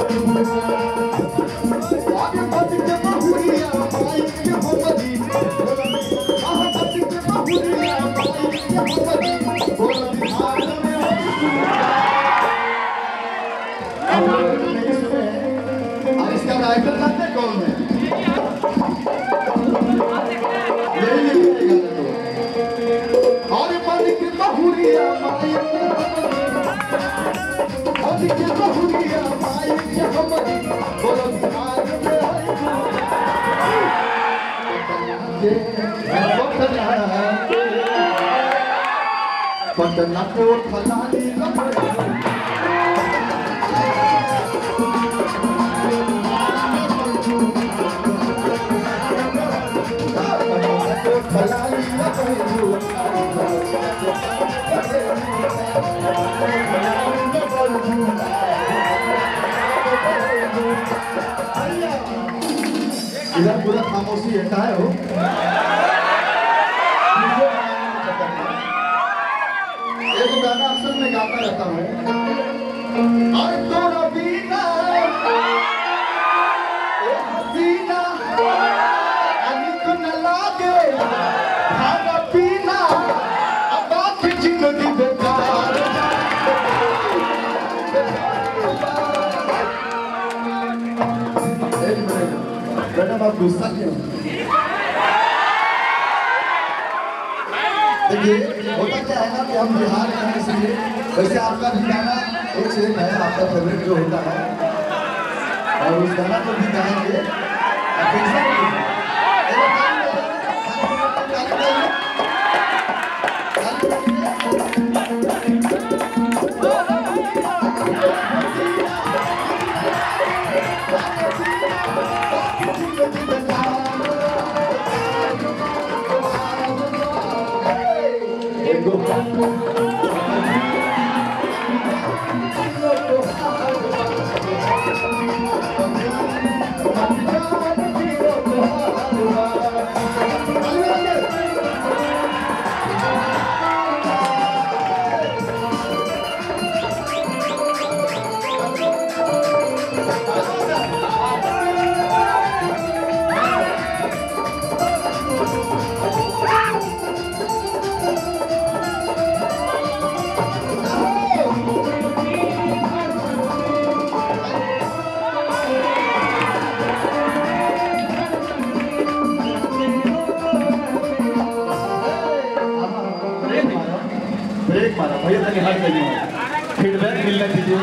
इसका राइटर जानते कौन है? और मन के बहुरिया माई के बहुरिया माई के हमरी बोलो बिहार में पटना को फलानी इधर पूरा खामोशी है का है हो एक गाना अक्सर मैं गाता रहता हूँ और तो रबीना हसीना अनिक न लागे खाना पीना अब बात जिंदगी बेकार मैडम आप गुस्सा क्यों? देखिए होता क्या है ना कि हम बिहार में हैं इसलिए वैसे आपका भी गाना एक से एक है आपका फेवरेट जो होता है और उस गाना को भी गाएंगे ब्रेक मारा भैया तक हट गई फीडबैक मिलना चाहिए।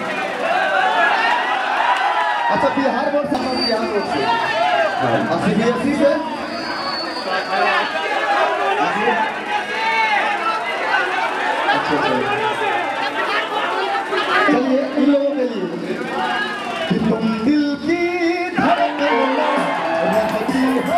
अच्छा बिहार बोर्ड से हम बिहार बोर्ड से CBSE से चलिए इन लोगों के लिए कि तुम दिल की धड़कन में रहती हो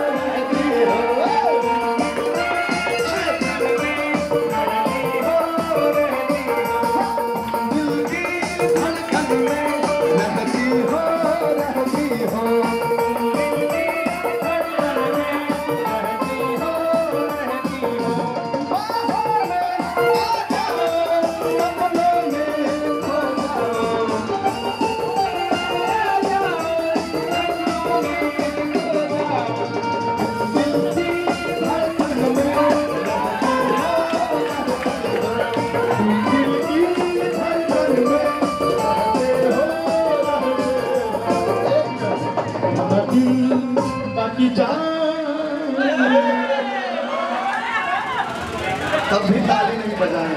तब भी ताली नहीं बजाए।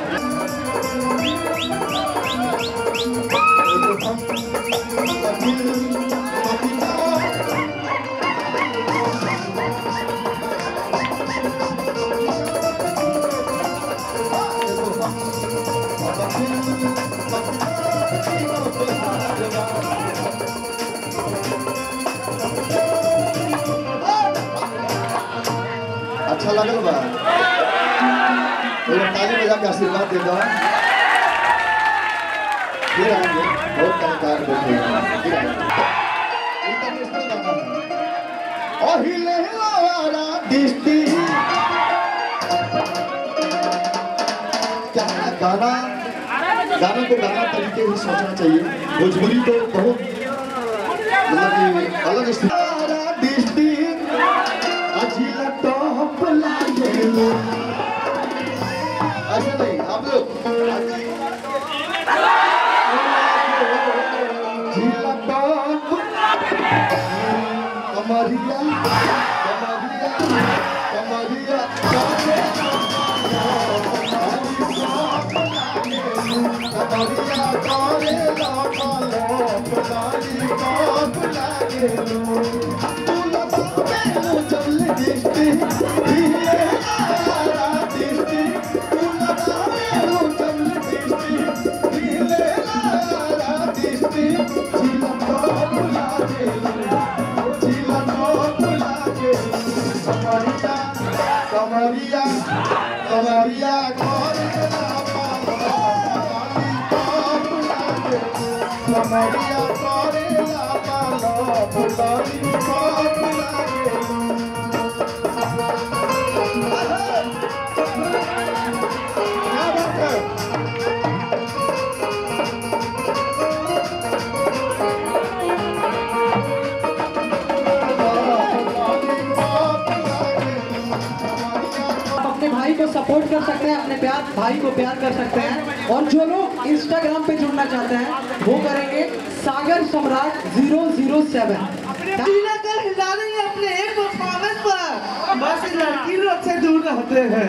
अच्छा लगल बा ताली बजा के आशीर्वाद दे दो फिर आएंगे बहुत कलाकार बैठे इंटरनेशनल गाना है ओहिले वाला दिस्ती क्या गाना गाना को गाना तरीके से सोचना चाहिए। भोजपुरी तो बहुत मतलब कि अलग स्थिति ऐसा नहीं आप लोग कमरिया कमरिया कमरिया कमरिया कमरिया कमरिया भाई को सपोर्ट कर सकते हैं, अपने भाई को प्यार कर सकते हैं। और जो लोग इंस्टाग्राम पे जुड़ना चाहते हैं वो करेंगे सागर सम्राट 007। कर हिला देंगे अपने एक परफॉर्मेंस पर, बस इस लड़की लोग से दूर रहते हैं।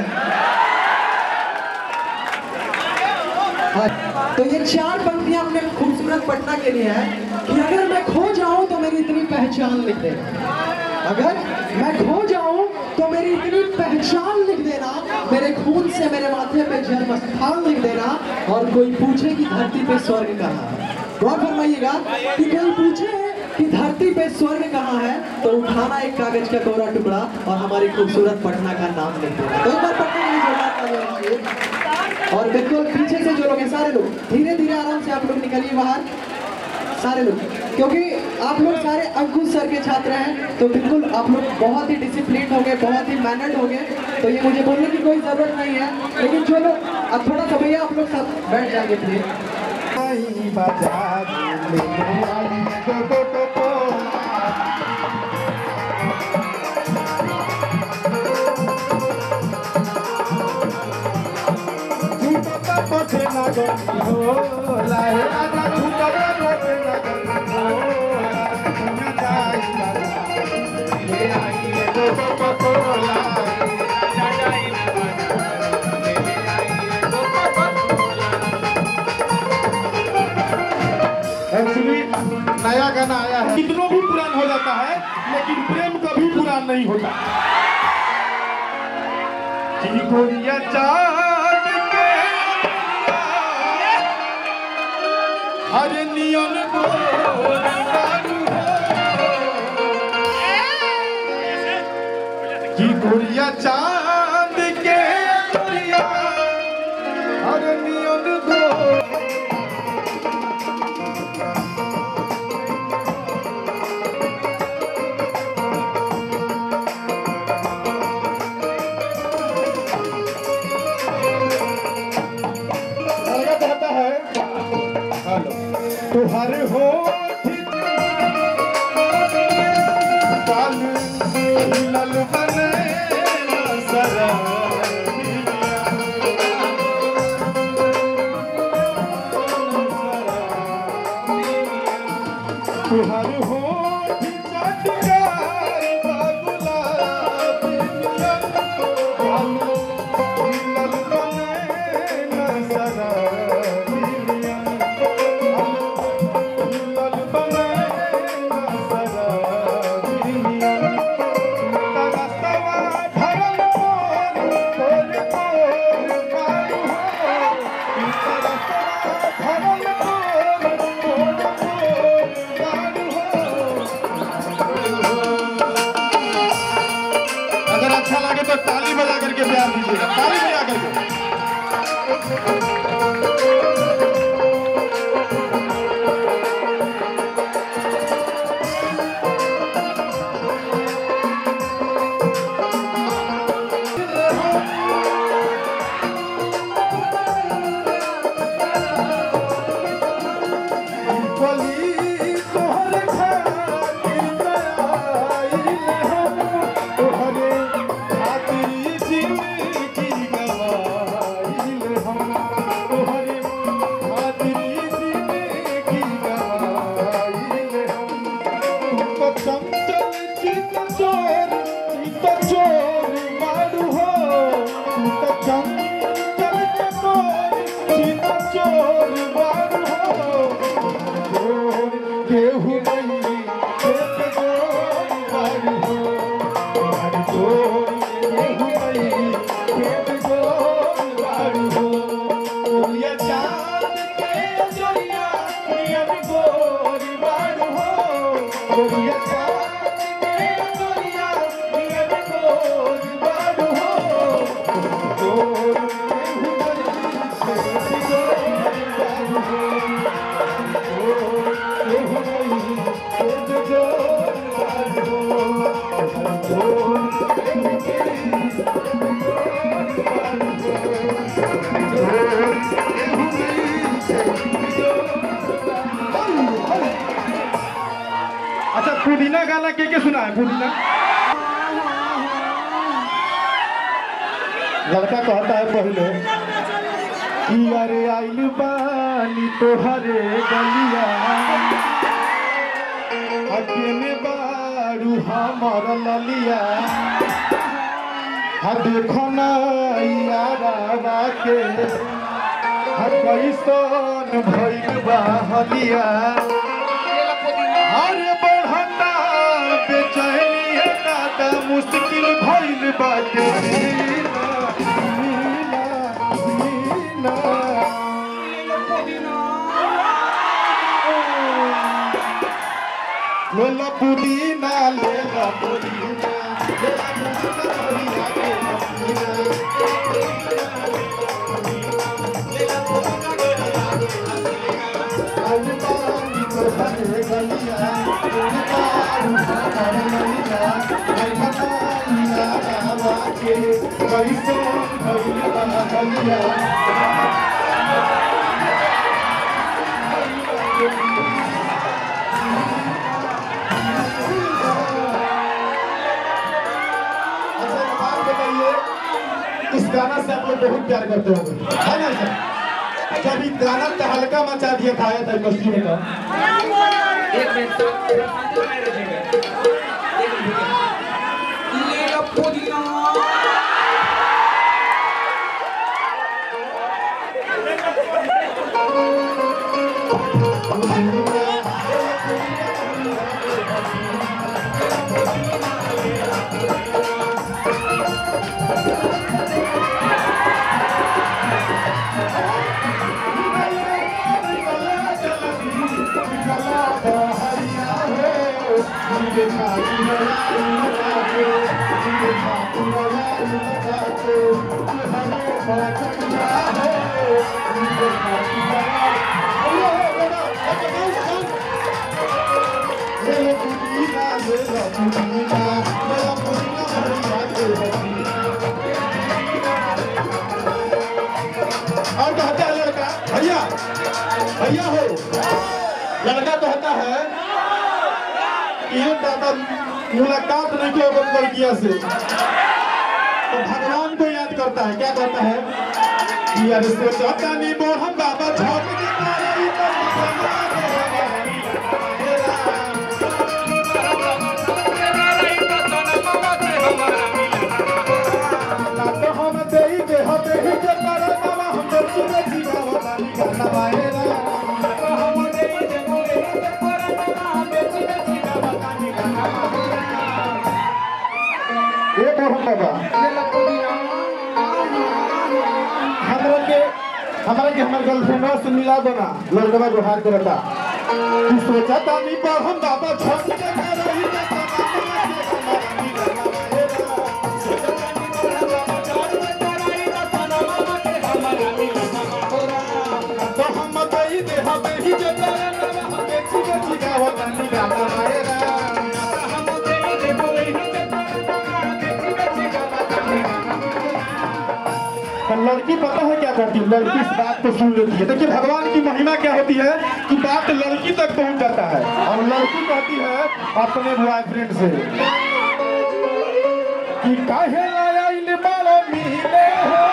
तो ये 4 पंक्तियां अपने खूबसूरत पटना के लिए है कि अगर मैं खो जाऊं तो मेरी इतनी पहचान लिख देना, अगर मैं खो जाऊं तो मेरी इतनी पहचान लिख देना, मेरे खून से मेरे माथे पे जन्म स्थान लिख देना। और कोई पूछे कि धरती पे स्वर्ग कहाँ है, गौर फरमाइएगा कि कोई पूछे कि धरती पे स्वर्ग कहाँ है तो उठाना एक कागज का कोरा टुकड़ा और हमारी खूबसूरत पटना का नाम लिख देना। तो एक बार पटना में जोरदार तालियां। और बिल्कुल पीछे से जो लोग हैं सारे लोग धीरे धीरे आराम से आप लोग निकलिए बाहर, सारे लोग, क्योंकि आप लोग सारे अंकुश सर के छात्र हैं। तो बिल्कुल आप लोग बहुत ही डिसिप्लिन हो गए, बहुत ही मैनर्ड हो गए। तो ये मुझे बोलने की कोई ज़रूरत नहीं है, लेकिन जो लोग अब थोड़ा सा भैया आप लोग सब बैठ जाएंगे प्लीज। नया गाना आया है, कितनों भी पुरान हो जाता है लेकिन प्रेम कभी पुरान नहीं होता। गोरिया चाँद के हर नियन गोरिया चाँद के हर नियन तुहर हो काल हिलल बने सरा तुहर हो अच्छा पुदीना गाना के सुना है? पुदीना लड़का कहता है पहले कि अरे आइल बानी तोहरे गलिया अकेले बारू हमर ललिया देखो ना यारा के कैसन भइल बा हलिया अरे बढ़ता बेचैनी है दादा मुश्किल भइल बाटे लेला पुदीना लेला पुदीना इस गाना से आप लोग बहुत प्यार करते होंगे, है ना सर? जब इस गाना का हल्का मचा दिया था आया था कश्मीर का। एक मिनट ले लो पुदीना और कहता है लड़का भैया भैया हो, लड़का कहता है ये दादा मुलाकात नहीं किया लड़किया से तो भगवान को याद करता है। क्या करता है कि यार सोचता नहीं मोहन बाबा झोंक हमारा के हमारे गर्लफ्रेंड से मिला दो ना, लड़का जो हाथ करता तू सोचा था नहीं पर हम बाबा झोंक के कर रही तो हम बताई दे हमें ही जो करना हम बेची बेची गावत नहीं गाना आएगा हम बताई दे कोई ही जो करना बेची बेची गावत नहीं। लड़की पता है क्या करती है? लड़की इस बात को सुन लेती है। देखिए भगवान की महिमा क्या होती है कि बात लड़की तक पहुंच जाता है और लड़की कहती है अपने बॉयफ्रेंड से कि काहे लाया इन बालों मिले हो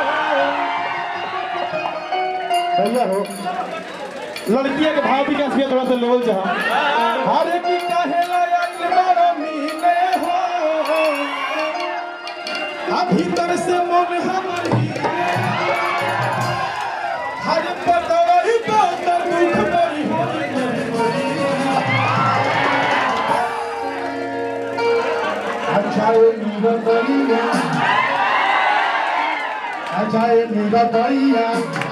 भैया हो। लड़की के भाव भी कैसे थोड़ा सा लेवल जहाँ हरे की काहे लाया इन बालों मिले हो भीतर से मन हमारी हर पतवारी को दुख बड़ी अच्छा नीरा बढ़िया अच्छा नीरा बढ़िया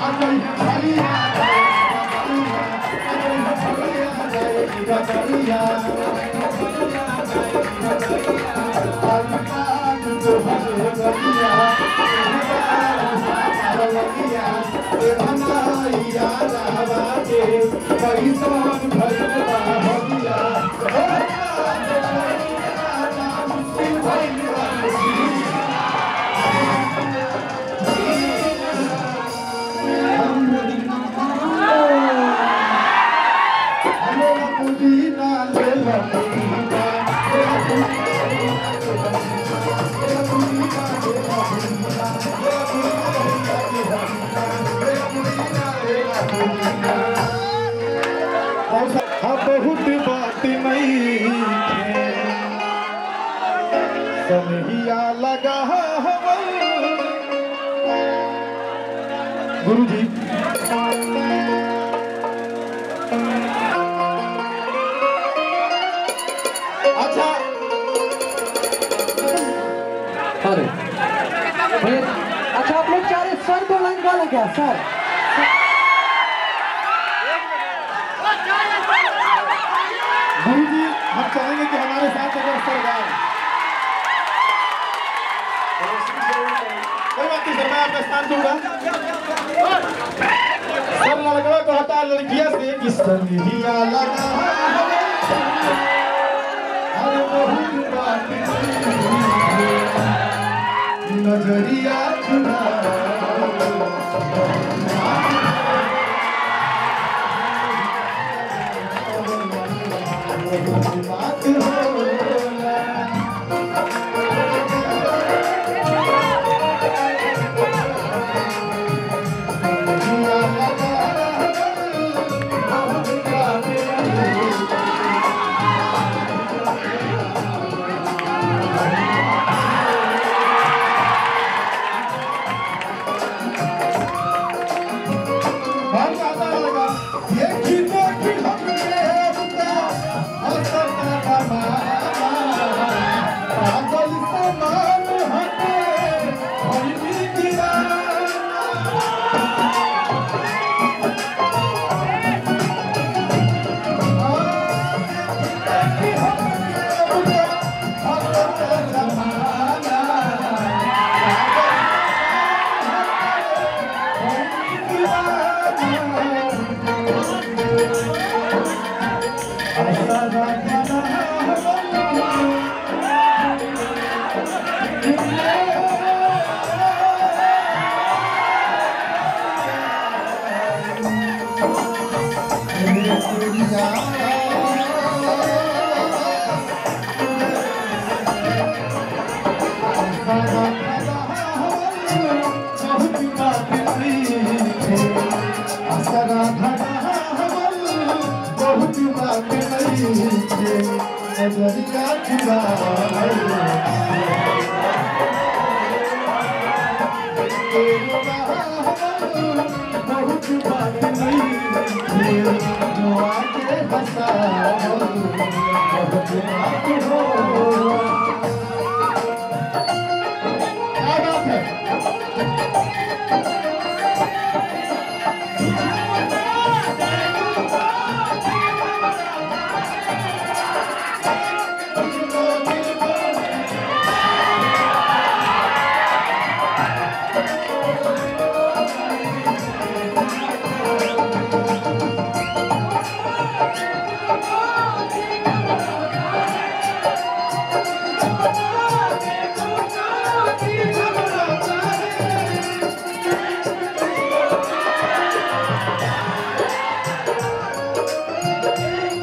बहुत बात नहीं कन्हैया लगा गुरु जी। अच्छा अरे भैया अच्छा आप लोग चाहे सर को लाइन डाले क्या सर? गुरु जी हम चाहेंगे कि हमारे साथ अगर सर गाए। कोई बात नहीं सर मैं आपका स्थान दूंगा। सर लड़का कहता है लड़किया से कि संगिया लगा नजरिया चुना बात हो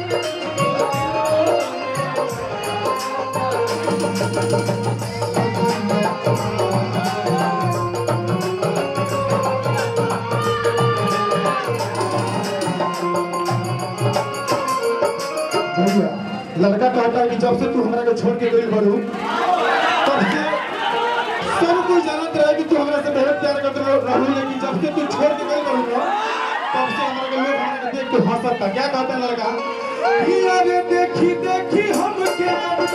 लड़का कहता है कि जब से तू हमरा को छोड़ के गई बड़ू तब से सब कोई जानत रहे कि तू हमरा से बहुत प्यार करत रहू, लेकिन जब से तू छोड़ के गई बड़ू ना तब से हमरा के लोग हमरा के देख के हंसता। क्या कहता है लड़का कि अरे देखी देखी हमके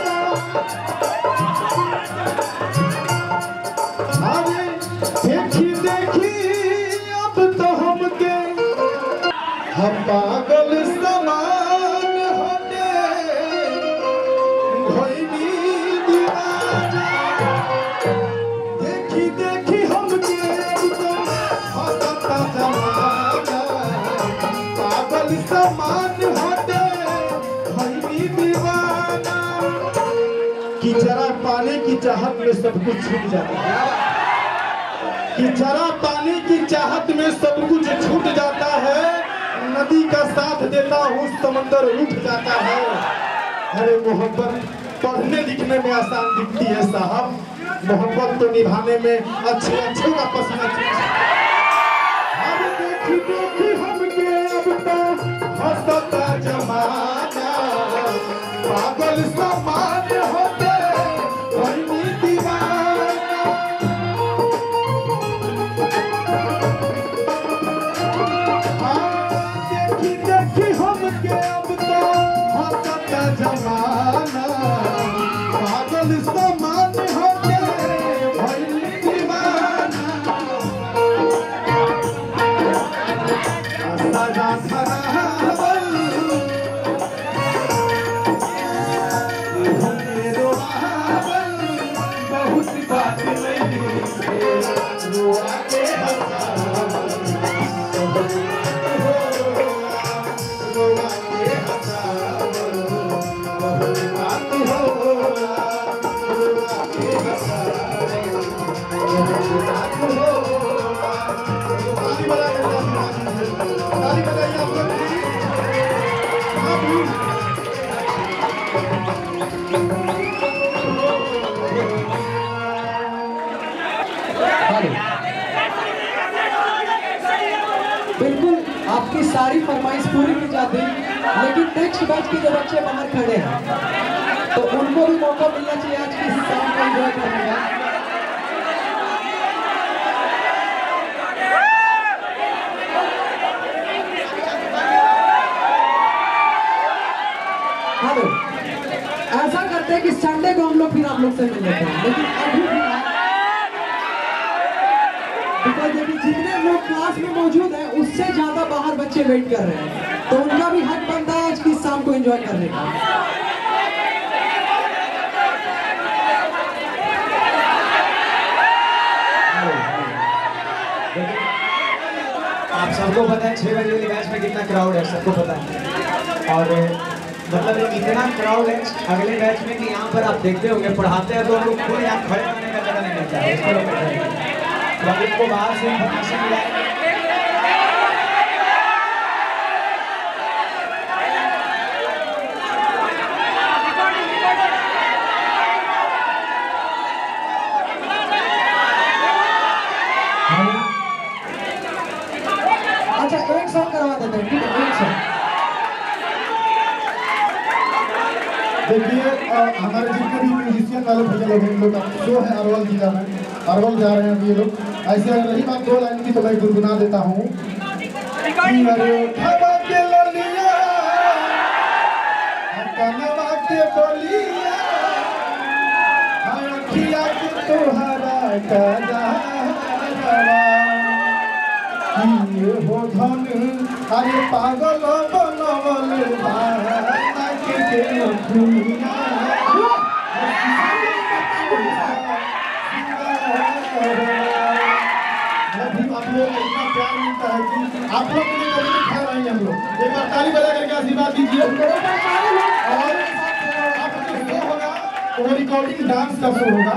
अरे देखी देखी अब तो हमके हम पागल समान कि जरा पाने की चाहत में सब कुछ छूट जाता है, कि जरा पाने की चाहत में सब कुछ छूट जाता है, नदी का साथ देता हूँ समंदर उठ जाता है। अरे मोहब्बत पढ़ने लिखने में आसान दिखती है साहब, मोहब्बत तो निभाने में अच्छे अच्छे का पसीना देखी देखी हमके अब तो हंसता जमाना पागल समान होते देखी देखी हमके अब तो हंसता जमाना पागल समान होते भइली दीवाना सदा खराबल बहुत बात नहीं रुआ के बिल्कुल आपकी सारी फरमाइश पूरी की जाती, लेकिन नेक्स्ट बैच के जो बच्चे बाहर खड़े हैं तो उनको भी मौका मिलना चाहिए आज की शाम को एंजॉय करने का। हेलो, ऐसा करते हैं कि संडे को हम लोग फिर आप लोग से मिल लेते हैं, लेकिन अभी भी जितने लोग क्लास में मौजूद हैं उससे ज्यादा बाहर बच्चे वेट कर रहे हैं, तो उनका भी हक बनता है आज की शाम को एंजॉय करने का। आप सबको पता है 6 बजे वाली बैच में कितना क्राउड है, सबको पता है। और मतलब इतना क्राउड है अगले बैच में कि यहाँ पर आप देखते होंगे पढ़ाते हैं तो हम लोग खुद यहाँ खड़े होने का जगह नहीं मिलता है, इसको लोग को बाहर से इन्फॉर्मेशन मिला है। अच्छा एक सॉन्ग करवा देते हैं, ठीक है? एक सॉन्ग देखिए हमारे जितने भी म्यूजिशियन वाले भैया लोग इन लोग का शो है अरवल जिला में, अरवल जा रहे हैं ये लोग। ऐसे अगर रही बात 2 लाइन की तो मैं गुनगुना देता हूँ। हो धन अरे पागल बनवल आप लोग के लिए खा रहे हैं हम लोग। एक बार ताली बजा करके आशीर्वाद दीजिए। और शो होगा वो रिकॉर्डिंग डांस का शो होगा।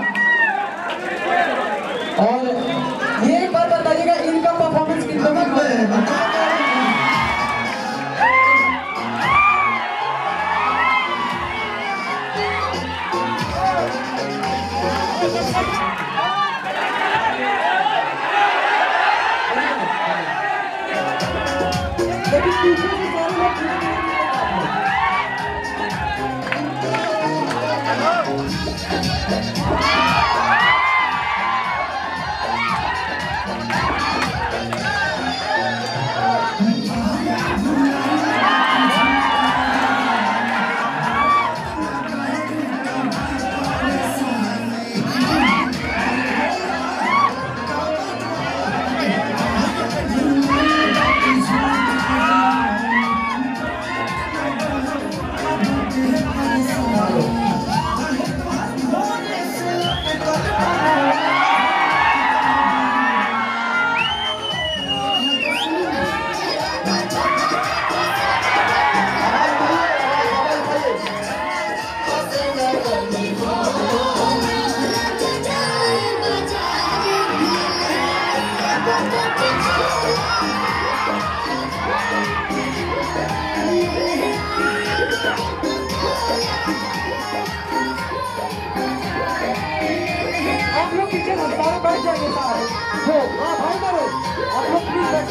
और ये एक बार बताइएगा इनका परफॉर्मेंस कितना है?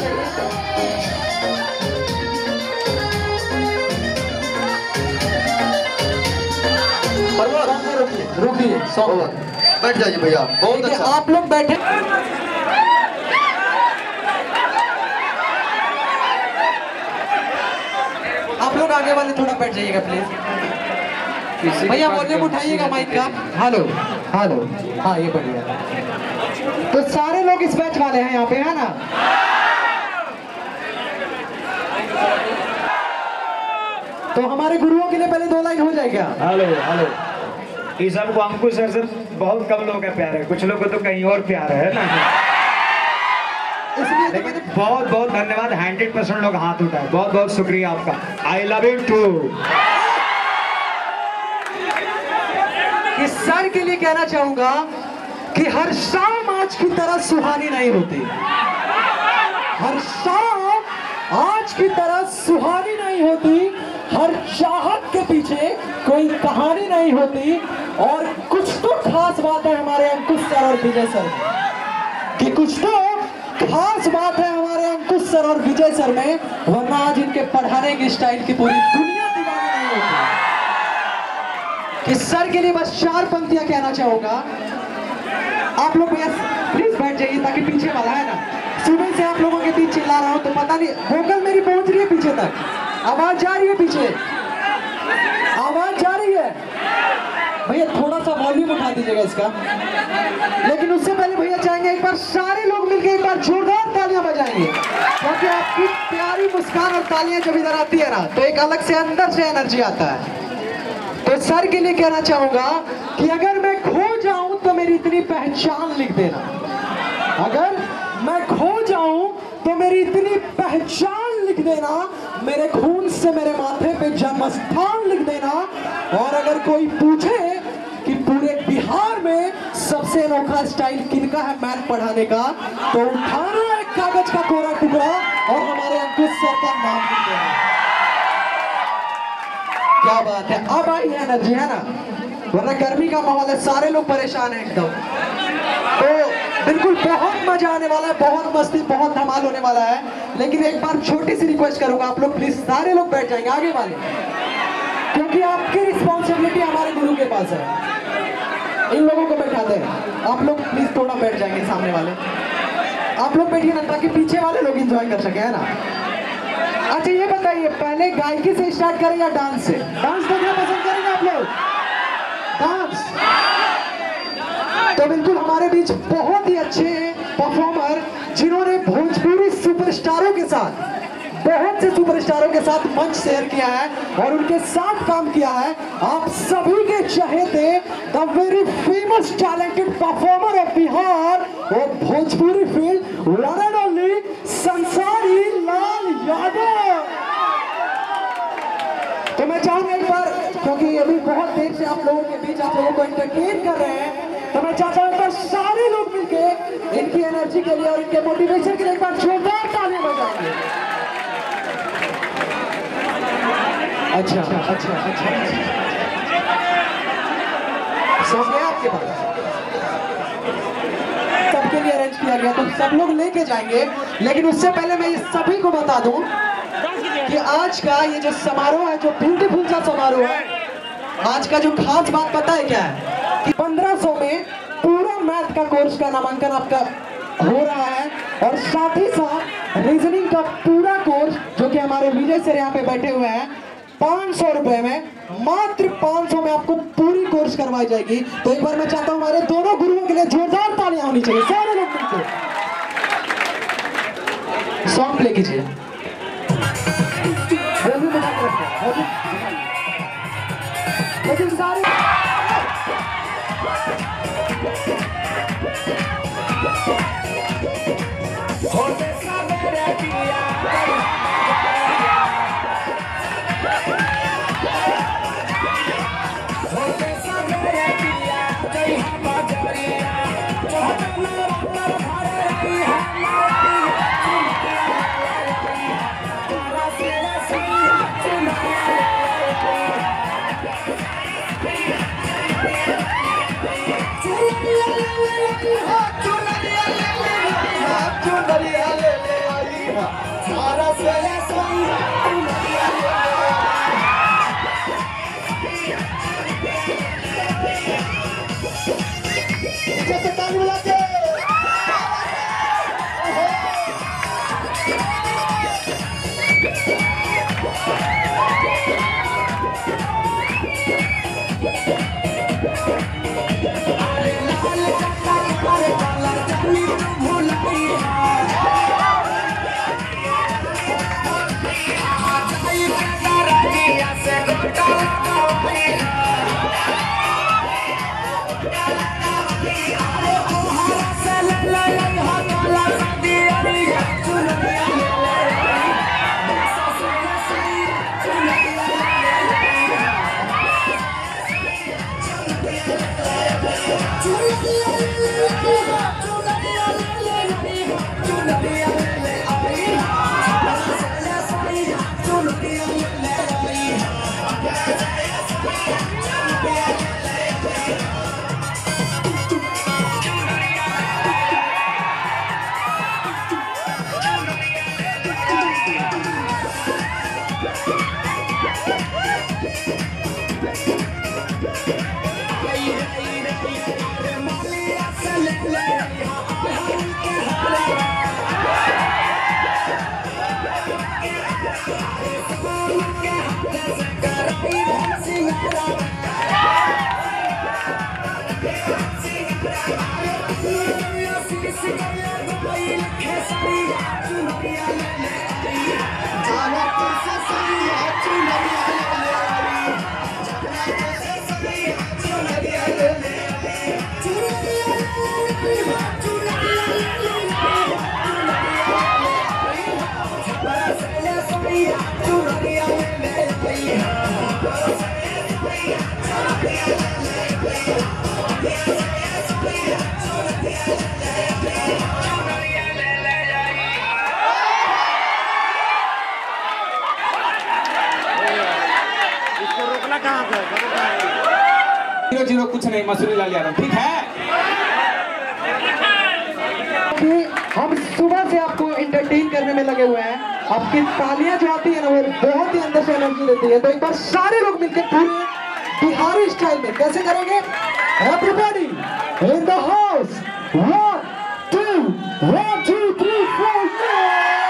रुकिए बैठ जाइए भैया, बहुत अच्छा। आप लोग बैठे, आप लोग आगे वाले थोड़ा बैठ जाइएगा प्लीज। भैया वॉल्यूम उठाइएगा माइक का। हेलो हेलो, हाँ ये बढ़िया। तो सारे लोग इस बैच वाले हैं यहाँ पे, है ना? तो हमारे गुरुओं के लिए पहले 2 लाइन हो जाएगा। हेलो हेलो, ये सब को हमको सर से बहुत कम लोग का प्यार है, कुछ लोग को तो कहीं और प्यार है ना, इसलिए तो लेकिन बहुत बहुत धन्यवाद। 100% लोग हाथ उठाए, बहुत बहुत शुक्रिया आपका। I love you too. इस सर के लिए कहना चाहूंगा कि हर शाम आज की तरह सुहानी नहीं होती, हर शाम आज की तरह सुहानी नहीं होती, हर चाहत के पीछे कोई कहानी नहीं होती। और कुछ तो खास बात है हमारे अंकुश सर और विजय सर कि कुछ तो खास बात है हमारे अंकुश सर और विजय सर में, वरना आज इनके पढ़ाने की स्टाइल की पूरी दुनिया दीवानी नहीं होती। कि सर के लिए बस 4 पंक्तियां कहना चाहूंगा। आप लोग भैया प्लीज बैठ जाइए, ताकि पीछे वाला है ना, सुबह से आप लोगों के बीच चिल्ला रहा हूं तो पता नहीं वोकल मेरी पहुंच रही है पीछे तक, आवाज जा रही है पीछे, आवाज जा रही है। भैया थोड़ा सा वॉल्यूम उठा दीजिएगा इसका। लेकिन उससे पहले भैया चाहेंगे एक बार सारे लोग मिलकर एक बार जोरदार तालियां बजाएंगे, क्योंकि आपकी प्यारी मुस्कान और तालियां जब इधर आती है ना तो एक अलग से अंदर से एनर्जी आता है। तो सर के लिए कहना चाहूंगा कि अगर मैं खो जाऊं तो मेरी इतनी पहचान लिख देना, अगर मैं खो जाऊं तो मेरी इतनी पहचान लिख देना, मेरे खून से मेरे माथे पे जन्म स्थान लिख देना। और अगर कोई पूछे कि पूरे बिहार में सबसे अनोखा स्टाइल किनका है मैथ पढ़ाने का, तो उठाना एक कागज का कोरा टुकड़ा और हमारे अंकुश सर का नाम लिख देना। क्या बात है, अब आई है एनर्जी, है ना? वरना गर्मी का माहौल है, सारे लोग परेशान हैं एकदम। तो बिल्कुल बहुत मजा आने वाला है, बहुत मस्ती, बहुत धमाल होने वाला है। लेकिन एक बार छोटी सी रिक्वेस्ट करूंगा, आप लोग प्लीज सारे लोग बैठ जाएंगे आगे वाले, क्योंकि आपकी रिस्पॉन्सिबिलिटी हमारे गुरु के पास है। इन लोगों को बैठाते हैं, आप लोग प्लीज थोड़ा बैठ जाएंगे सामने वाले, आप लोग बैठिए ना, ताकि पीछे वाले लोग एंजॉय कर सके, है ना? अच्छा ये बताइए, पहले गायकी से स्टार्ट करें या डांस से? डांस देखना पसंद करेंगे आप लोग? डांस तो बिल्कुल हमारे बीच बहुत ही अच्छे परफॉर्मर, जिन्होंने भोजपुरी सुपरस्टारों के साथ, बहुत से सुपरस्टारों के साथ मंच शेयर किया है और उनके साथ काम किया है। आप सभी के चहेते the very famous talented performer of Bihar और Bhojpuri field, one and only Sansari Lal Yadav. तो मैं चाहूंगा एक बार, क्योंकि अभी बहुत देर से आप लोगों के बीच आप लोगों को एंटरटेन कर रहे हैं, तो मैं चाहता हूं एक बार सारे लोग मिलके इनकी एनर्जी के लिए और इनके मोटिवेशन के लिए एक बार जोरदार तालियां बजाएंगे। अच्छा अच्छा अच्छा, सॉन्ग है आपके पास? सबके लिए अरेंज किया गया, तो सब लोग लेके जाएंगे। लेकिन उससे पहले मैं ये सभी को बता दूं कि आज का ये जो समारोह है, जो ब्यूटीफुल सा समारोह है, आज का जो खास बात पता है क्या है? कि 1500 में पूरा मैथ का कोर्स का नामांकन आपका हो रहा है, और साथ ही साथ रीजनिंग का पूरा कोर्स, जो कि हमारे विजय सर यहाँ पे बैठे हुए हैं, 500 रुपए में, मात्र 500 में आपको पूरी कोर्स करवाई जाएगी। तो एक बार मैं चाहता हूँ हमारे दोनों गुरुओं के लिए जोरदार तालियां होनी चाहिए, सारे लोग मिलकर सॉन्ग प्ले कीजिए। लेकिन सारे जीरो कुछ नहीं, मसूरी लाल यादव, ठीक है। कि हम सुबह से आपको एंटरटेन करने में लगे हुए हैं। आपकी तालियां जो आती है ना वो बहुत ही अंदर से एनर्जी देती है। तो एक बार सारे लोग मिलकर पूरे बिहारी स्टाइल में कैसे करेंगे? Everybody in the house, 1 2 3 4।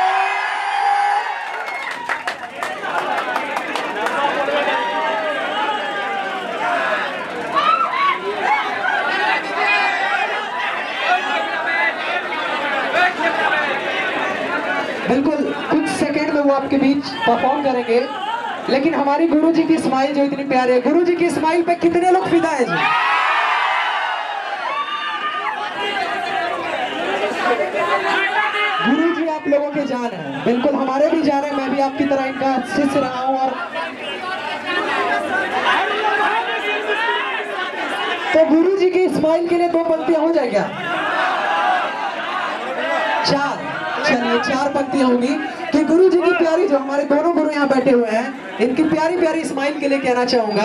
बिल्कुल कुछ सेकंड में वो आपके बीच परफॉर्म करेंगे, लेकिन हमारी गुरुजी की स्माइल जो इतनी प्यारी है, गुरुजी की स्माइल पे कितने लोग फिदा है जी? गुरुजी आप लोगों के जान है, बिल्कुल हमारे भी जान है। मैं भी आपकी तरह इनका शिष्य रहा हूँ। और तो गुरुजी की स्माइल के लिए 2 पंक्तियां हो जाए क्या? 4, चलिए 4 पंक्तियां होंगी कि गुरु जी की प्यारी, जो हमारे दोनों गुरु यहाँ बैठे हुए हैं, इनकी प्यारी प्यारी स्माइल के लिए कहना चाहूंगा।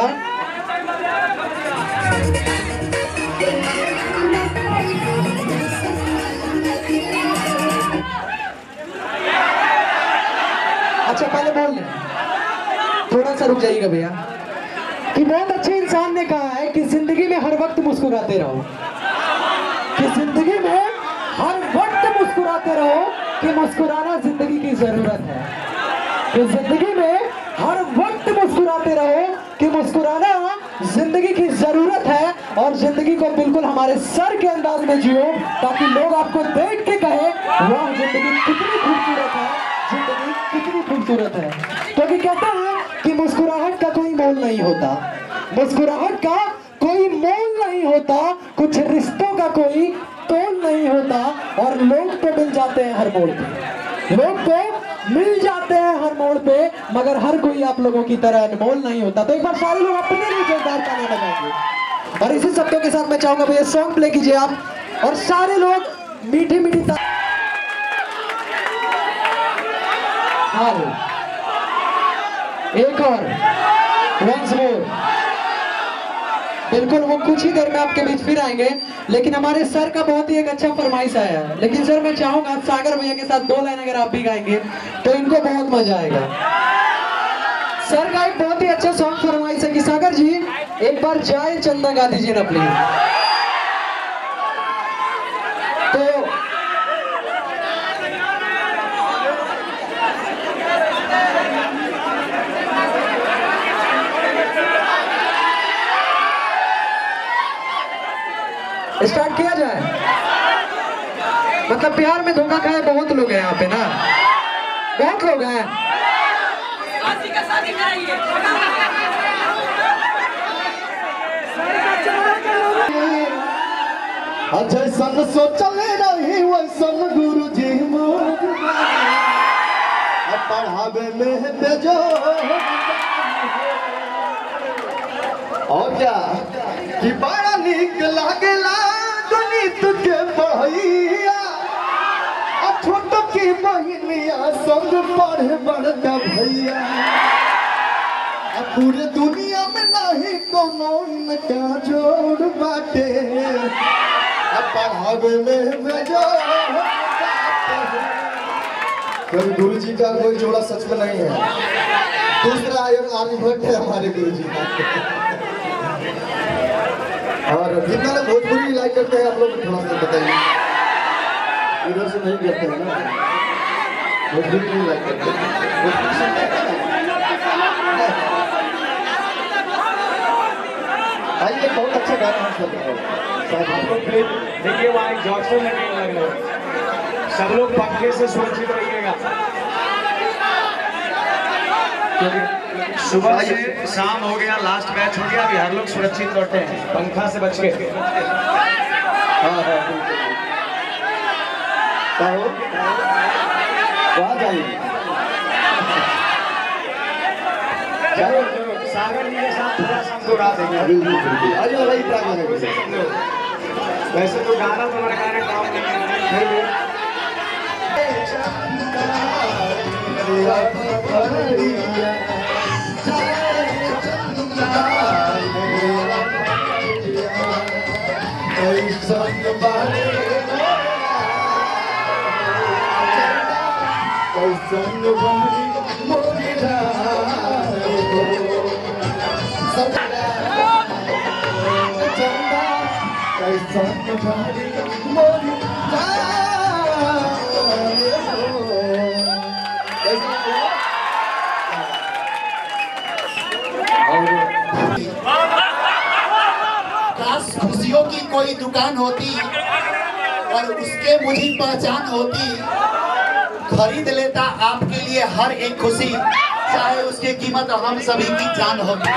अच्छा पहले बोल लें, थोड़ा सा रुक जाइएगा भैया। कि बहुत अच्छे इंसान ने कहा है कि जिंदगी में हर वक्त मुस्कुराते रहो, कि जिंदगी में हर वक्त मुस्कुराते रहो, कि मुस्कुराना जिंदगी की जरूरत है। कि जिंदगी में हर वक्त मुस्कुराते रहो, कि मुस्कुराना जिंदगी की जरूरत है। और जिंदगी को बिल्कुल हमारे सर के अंदाज में जियो, ताकि लोग आपको देख के कहे वाह जिंदगी कितनी खूबसूरत है, जिंदगी कितनी खूबसूरत है। क्योंकि कहते हैं कि मुस्कुराहट का कोई मोल नहीं होता, मुस्कुराहट का कोई मोल नहीं होता, कुछ रिश्तों का कोई तोल नहीं होता। और लोग तो मिल जाते हैं हर मोड़ पे, लोग तो मिल जाते हैं हर मोड़ पे, मगर हर कोई आप लोगों की तरह अनमोल नहीं होता। तो एक बार सारे लोग अपने लिए जोरदार तालियां बजाएंगे। और इसी शब्दों के साथ मैं चाहूंगा भैया सॉन्ग प्ले कीजिए आप, और सारे लोग मीठी मीठी एक और वंस मोर। बिल्कुल वो कुछ ही देर में आपके बीच फिर आएंगे, लेकिन हमारे सर का बहुत ही एक अच्छा फरमाइश आया है। लेकिन सर मैं चाहूंगा सागर भैया के साथ 2 लाइन अगर आप भी गाएंगे तो इनको बहुत मजा आएगा। सर का एक बहुत ही अच्छा सॉन्ग फरमाइश है कि सागर जी एक बार जाए चंदा गा दीजिए ना प्लीज। तो स्टार्ट किया जाए। मतलब बिहार में धोखा खाए बहुत लोग हैं यहाँ पे ना, बहुत लोग हैं। जैसन सोचले रही वैसन गुरु जी पढ़ावे में बेजो। और क्या कि बड़ा निक लागेला गणित के पढ़ैया, छोट की बहनिया संग पढ़े बड़का भैया। पूरे दुनिया में नहीं कोनो इनका जोड़ बाटे, पढ़ावे में बेजो। गुरु जी का कोई जोड़ा सच में नहीं है। दूसरा आर्यभट्ट है हमारे गुरु जी। और कितना लोग भोजपुरी लाइक करते हैं आप लोग थोड़ा सा बताइए। इधर से नहीं करते हैं ना, भोजपुरी नहीं लाइक करते भाई। ये बहुत अच्छा गाना है सब। देखिए वहाँ एक जॉक्सन में नहीं लग रहा है। सब लोग पंखे से सुरक्षित रहिएगा। सुबह से शाम हो गया, लास्ट मैच हो गया, बिहार लोग सुरक्षित लौटे हैं पंखा से बच के। हाँ वहाँ जाइए। सागर जी के साथ थोड़ा सा हमको रात देंगे। वैसे तो गाना तो हमारे गाने काम नहीं है। खुशियों की कोई दुकान होती और उसके मुझे पहचान होती, खरीद लेता आपके लिए हर एक खुशी, चाहे उसकी कीमत हम सभी की जान होगी।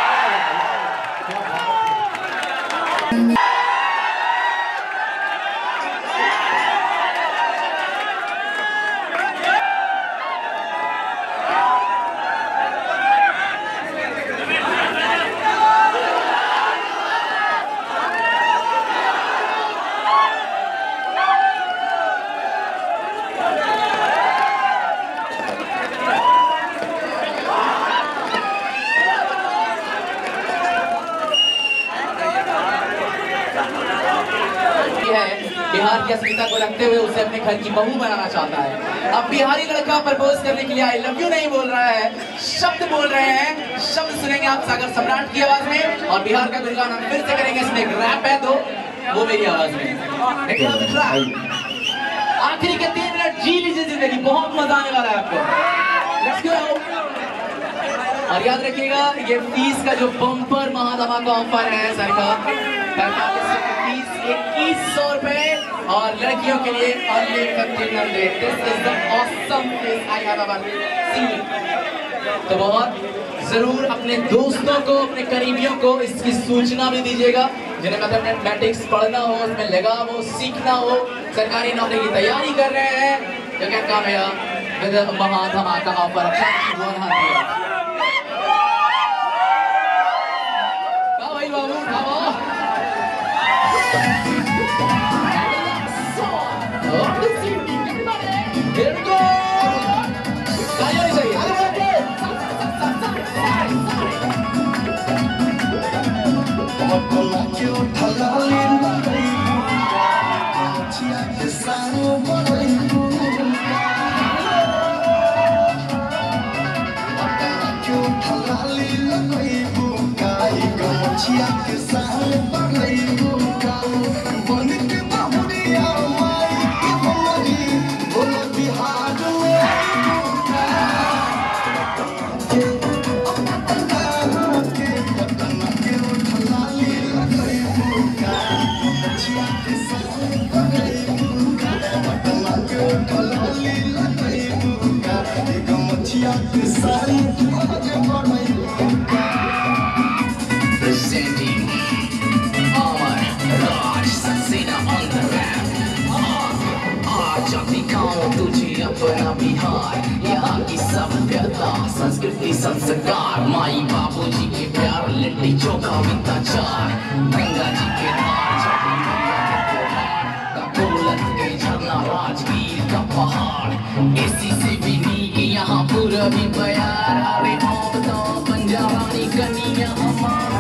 बिहार की अस्मिता को रखते हुए उसे अपने घर की बहू बनाना चाहता है। अब बिहारी लड़का प्रपोज करने के लिए आई लव यू नहीं बोल रहा है, शब्द बोल रहे हैं। शब्द सुनेंगे आप सागर सम्राट की आवाज में, और बिहार का गुणगान हम फिर से करेंगे। इसमें एक रैप है तो वो मेरी आवाज में। आखिरी के 3 मिनट जी लीजिए जिंदगी, बहुत मजा आने वाला है आपको। Let's go. और याद रखिएगा ये फीस का जो बम्पर महाधमाका ऑफर है सर का 2100 रुपए, और लड़कियों के लिए only 1500। This is the awesome place I have ever seen। तो बहुत जरूर अपने दोस्तों को, अपने करीबियों को इसकी सूचना भी दीजिएगा, जिन्हें मैथमेटिक्स पढ़ना हो, उसमें लगाव हो, सीखना हो, सरकारी नौकरी की तैयारी कर रहे हैं, तो क्या काम है विद महाधमाका ऑफर। भाई बाबू Here we go! Presenting संस्कृति संस्कार, माई बाबू जी के प्यार, लिट्टी चोखा मिलता चार, गंगा जी के धार, छठी मैया के त्योहार, ककोलत के झरना, राजगीर का पहाड़, एसी से भी नीक यहाँ पूरबी बयार, अरे आप तो पंजाबानी कनिया हमार।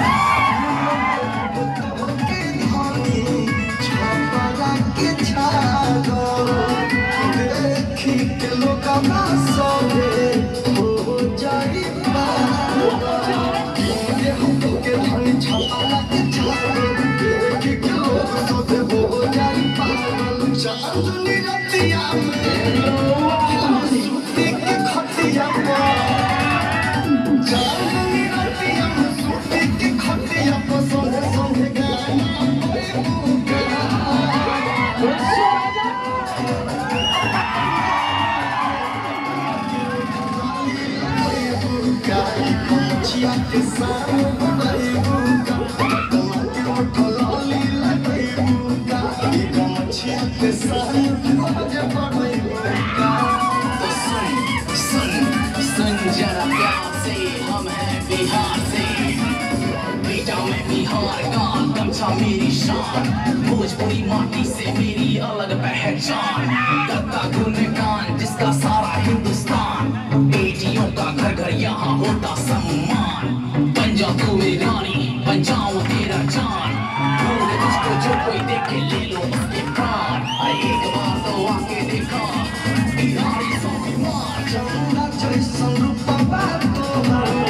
सुन जरा प्यार से, हम हैं बिहार से, बेटा मैं बिहार का, गमछा मेरी शान, भोजपुरी माटी से मेरी अलग पहचान, करता गुणगान जिसका सारा हिंदुस्तान, बेटियों का घर घर यहाँ होता सम्मान, बन जा तू मेरी रानी, बन जाऊं तेरा जान, ढूंढे तुझको जो कोई देखे ले लो उसके प्राण, एक बार तो आके देखा बिहारी स्वाभिमान, चंदा जैसन रूपवा तोहर,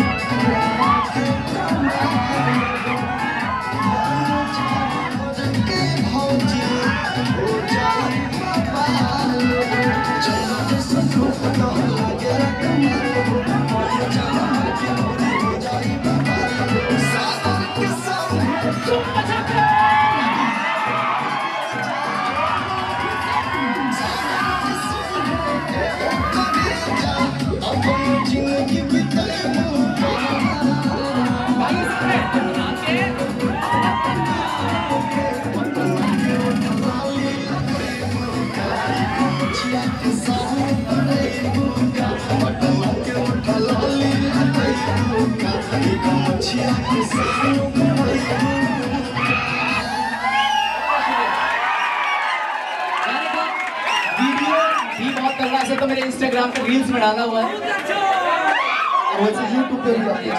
से तो मेरे इंस्टाग्राम पे रील्स में डाला हुआ है, और वैसे यूट्यूब पे भी आपके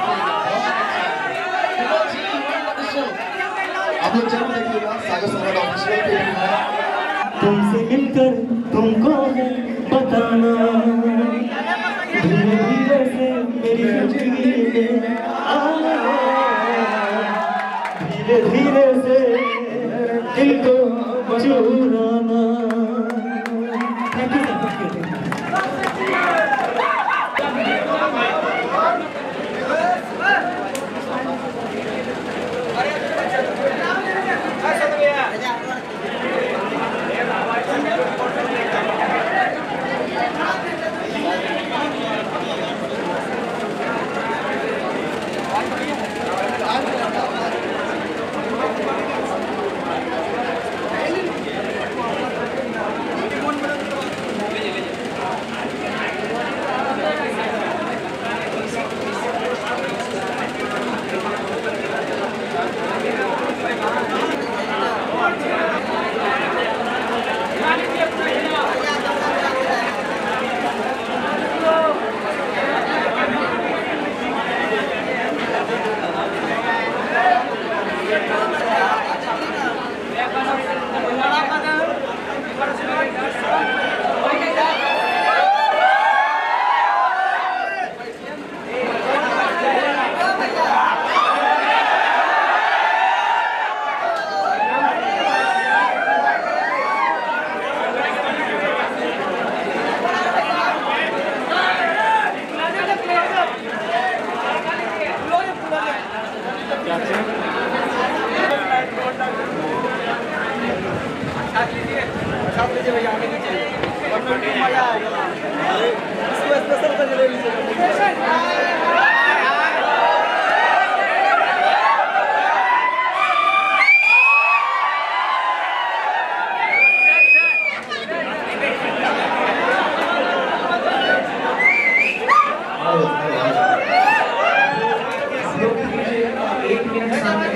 आप लोग जरूर देखिएगा, सागर सम्राट ऑफिशियल पे भी है। तुमसे मिलकर तुमको है बताना, धीरे धीरे से मेरी जिंदगी में आना, धीरे धीरे से दिल को चुराना। मिनट सामने